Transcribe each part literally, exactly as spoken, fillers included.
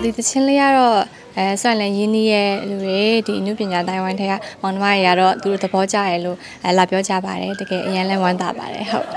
ဒီသချင်းလေးကတော့အဲဆိုရင်လည်းရင်းနှီးရဲ့လူတွေဒီအနုပညာတိုင်းဝိုင်းထဲကမောင်နှမတွေကတော့သူတို့သဘောကျတယ်လို့အဲလာပြောကြပါတယ်တကယ်အရင်လည်းဝမ်းသာပါတယ်ဟုတ်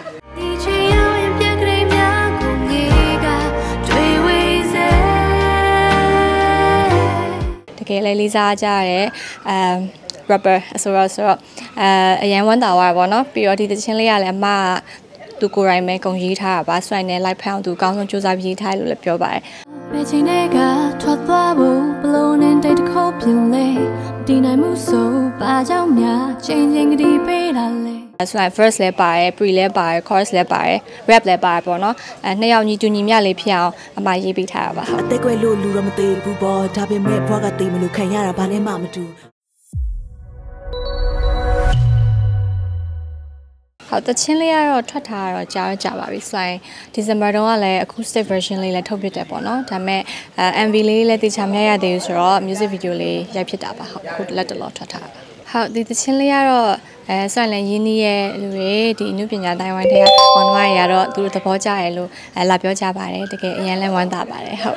တကယ်လည်းလေးစားကြရတယ်အမ် rapper ဆိုတော့ဆိုတော့အဲအရင်ဝမ်းသာသွားပါတော့ပြီးတော့ဒီသချင်းလေးကလည်းအမသူကိုယ်တိုင်ပဲဂုဏ်ရေးထားတာပါဆိုရင်လည်း live ဖန်အောင်သူအကောင်းဆုံးစူးစမ်းရေးထားလို့လည်းပြောပါတယ်ဘယ်ချိန်တွေကထွက်သွားဖို့ဘလုံးနဲ့တိတ်တခေါက်ပြင်လေဒီနိုင်မှုဆိုဘာကြောင့်များချိန်ချင်းကလေးပေးတာလဲဆိုရင် first လဲပါတယ် pre လဲပါတယ် chorus လဲပါတယ် rap လဲပါတယ်ပေါ့နော်အဲနှစ်ယောက်ညီတူညီမျှလေးဖြစ်အောင်အမရေးပေးထားတာပါဟုတ်အသက်ကွယ်လို့လူတော့မသေးဘူးပေါ့ဒါပေမဲ့ဘွားကတေးမလို့ခံရတာဘာနဲ့မှမတူဟုတ်တချင်းလေးကတော့ထွက်ထားတော့ကြားရကြပါပြီဆိုရင်ဒီဇင်ဘာတုန်းကလည်း acoustic version လေးလည်းထုတ်ပြတယ်ပေါ့နော်ဒါပေမဲ့ M V လေးလည်းတေချာမရရသေးဘူးဆိုတော့ music video လေးရိုက်ဖြစ်တာပါဟုတ်အခုလက်တလောထွက်ထားတာဟုတ်ဒီတချင်းလေးကတော့အဲဆိုရင်လည်းရင်းနှီးရဲ့လူတွေဒီအနုပညာတိုင်းဝိုင်းထဲကမောင်နှမတွေကတော့သူတို့သဘောကျတယ်လို့အဲလာပြောကြပါတယ်တကယ်အရင်လည်းဝမ်းသာပါတယ်ဟုတ်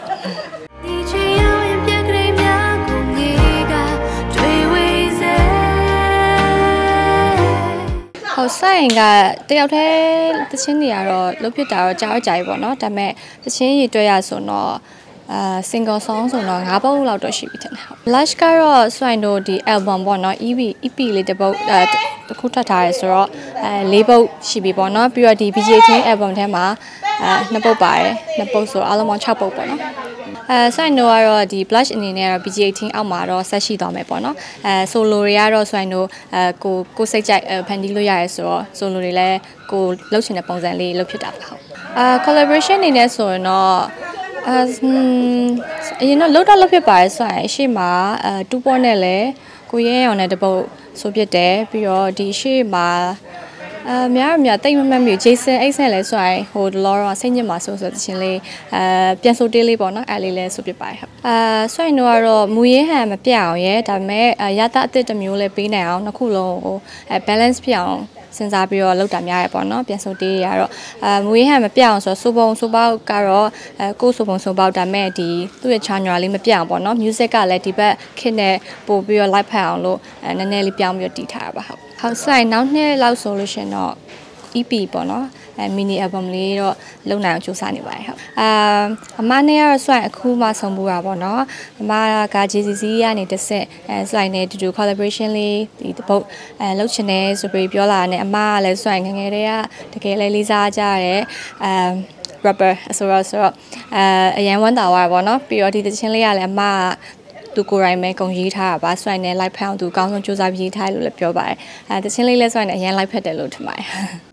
ဟိုဆိုင်ကတယောက်တည်းတချင်းတွေကတော့လုတ်ဖြစ်တာတော့ကြားကြပြီပေါ့နော်ဒါပေမဲ့တချင်းရည်တွေ့ရဆိုတော့အာ single song ဆိုတော့၅ပုတ်လောက်တော့ရှိပြီထင်တယ်ဟုတ် Blush ကတော့ဆိုရင်တို့ဒီ album ပေါ့နော် E P E P လေးတစ်ပုတ်အဲတစ်ခုထွက်ထားရဲဆိုတော့အဲ၄ပုတ်ရှိပြီပေါ့နော်ပြီးတော့ဒီ B J Team album ထဲမှာအဲနှစ်ပုတ်ပါတယ်နှစ်ပုတ်ဆိုတော့အားလုံးပေါင်း၆ပုတ်ပေါ့နော်အဲဆိုရင်တို့ကတော့ဒီ blush အနေနဲ့ကတော့ B G eighteen အောက်မှာတော့ဆက်ရှိသွားမယ်ပေါ့နော်အဲ solo တွေကတော့ဆိုရင်တို့အဲကိုကိုစိတ်ကြိုက်ဖန်တီးလို့ရရဲဆိုတော့ solo တွေလည်းကိုလှုပ်ချင်တဲ့ပုံစံလေးလှုပ်ဖြစ်တာပါဟုတ်အာ collaboration အနေနဲ့ဆိုရင်တော့အရင်တော့လှုပ်တော့လှုပ်ဖြစ်ပါတယ်ဆိုရင်အရှိမအဲtwo pointနဲ့လည်းကိုရဲရောင်နဲ့တပုတ်ဆိုဖြစ်တယ်ပြီးတော့ဒီရှေ့မှာအများအများတိတ်မမှတ်မိ Jason X နဲ့လဲဆိုရင်ဟို Laura စိတ်ညစ်မှာဆိုဆိုတချင်းလေးအဲပြန်ဆိုတေးလေးပေါ့နော်အဲလေးလဲဆိုပြပါတယ်ဟုတ်အာဆိုရင်တော့ကတော့မူရင်းဟန်မပြအောင်ရဲဒါပေမဲ့ရတာအစ်တစ်မျိုးလဲပေးနိုင်အောင်နှစ်ခုလုံးဟိုအဲ balance ပြအောင်စဉ်းစားပြီးတော့လောက်တာများရပေါ့နော်ပြန်ဆိုတေးရတော့အာမူရင်းဟန်မပြအောင်ဆိုတော့စူပုံစူပေါက်ကတော့အဲကိုစူပုံစူပေါက်ဒါပေမဲ့ဒီသူ့ရဲ့ channel လေးမပြအောင်ပေါ့နော် music ကလည်းဒီဘက်ခစ်နဲ့ပို့ပြီးတော့ live ဖတ်အောင်လို့အဲနည်းနည်းလေးပြောင်းပြီးတော့တည်ထားတာပါဟုတ်ဟုတ်ဆိုင်နောက်နှစ်လောက်ဆိုလို့ရှင်တော့ E P ပေါ့နော်အဲ mini album လေးတော့လုံနိုင်အောင်စူးစမ်းနေပါတယ်ဟုတ်အာအမနဲ့ကတော့ဆိုရင်အခုမှဆုံဘူးတာပေါ့နော်အမက J C C ကနေတစ်ဆက်အဲဆိုရင်လည်းတူတူ collaboration လေးဒီတပုတ်အဲလုပ်ချင်တယ်ဆိုပြီးပြောလာတယ်အမကလည်းဆိုရင်ငငယ်တွေကတကယ်လည်းလေးစားကြရတယ်အဲ rapper ဆိုတော့ဆိုတော့အဲအရင်ဝမ်းသာသွားပါပေါ့နော်ပြီးတော့ဒီသချင်းလေးကလည်းအမကသူကိုယ်တိုင်ပဲဂုဏ်ရေးထားတာပါဆိုရင်လည်း live ဖန်အောင်သူအကောင်းဆုံးစူးစမ်းရေးထားလို့လည်းပြောပါတယ်အဲတချင်းလေးလဲဆိုရင်လည်းအရင် live ဖက်တယ်လို့ထင်ပါတယ်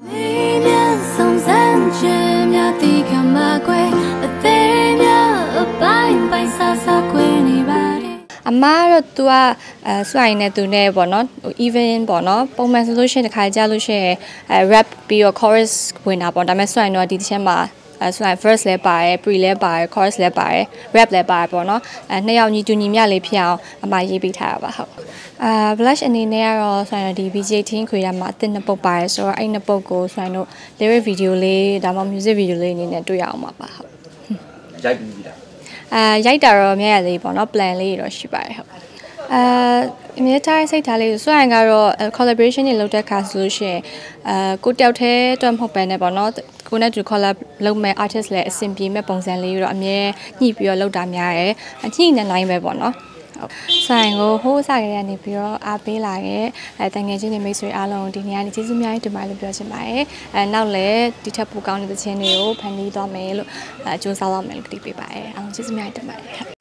အမတော့သူကအဲဆိုရင်လည်းသူနဲ့ပေါ့နော် even ပေါ့နော်ပုံမှန်ဆိုလို့ရှိရင်တစ်ခါကြာလို့ရှိရင်အဲ rap ပြီးတော့ chorus ဝင်တာပေါ့ဒါပေမဲ့ဆိုရင်တော့ဒီတစ်ချက်မှာအဲဆိုရင် first လဲပါတယ် pre လဲပါတယ် chorus လဲပါတယ် rap လဲပါတယ်ပေါ့နော်အဲနှစ်ယောက်ညီတူညီမျှလေးဖြစ်အောင်အမရေးပေးထားတာပါဟုတ်အာ blush အနေနဲ့ကတော့ဆိုရင်ဒီ B J eighteen ခွေရမှာအသစ်နှစ်ပုတ်ပါတယ်ဆိုတော့အဲ့နှစ်ပုတ်ကိုဆိုရင်တို့ lyric video လေးဒါမှမဟုတ် music video လေးအနေနဲ့တွေ့ရအောင်ပါပါဟုတ်ရိုက်ပြီးပြီလားအာရိုက်တာတော့မြဲရသေးပေါ့နော် plan လေးတော့ရှိပါတယ်ဟုတ်အာအမြဲတမ်းစိတ်ထားလေးဆိုရင်ကတော့ collaboration တွေလုပ်တဲ့အခါဆိုလို့ရှိရင်အာကိုတယောက်တည်းတော့မဟုတ်ပဲねပေါ့နော်ကိုနဲ့တူ collab လုပ်မဲ့ artist လည်းအဆင်ပြေမဲ့ပုံစံလေးတော့အမြဲညှိပြီးတော့လုပ်တာများတယ်အညှိနေနိုင်ပဲပေါ့နော်ဆိုင်ကိုဟိုးစားကြရနေပြီးတော့အားပေးလာရဲ့အဲတန်ငယ်ချင်းတွေမိတ်ဆွေအားလုံးဒီနေ့ကနေကျေးဇူးများတင်ပါတယ်လို့ပြောချင်ပါတယ်အဲနောက်လည်းဒီထက်ပိုကောင်းတဲ့သချင်းတွေကိုဖန်တီးသွားမယ်လို့အဲကြိုးစားသွားမယ်လို့ကတိပေးပါတယ်အားလုံးကျေးဇူးများတင်ပါတယ်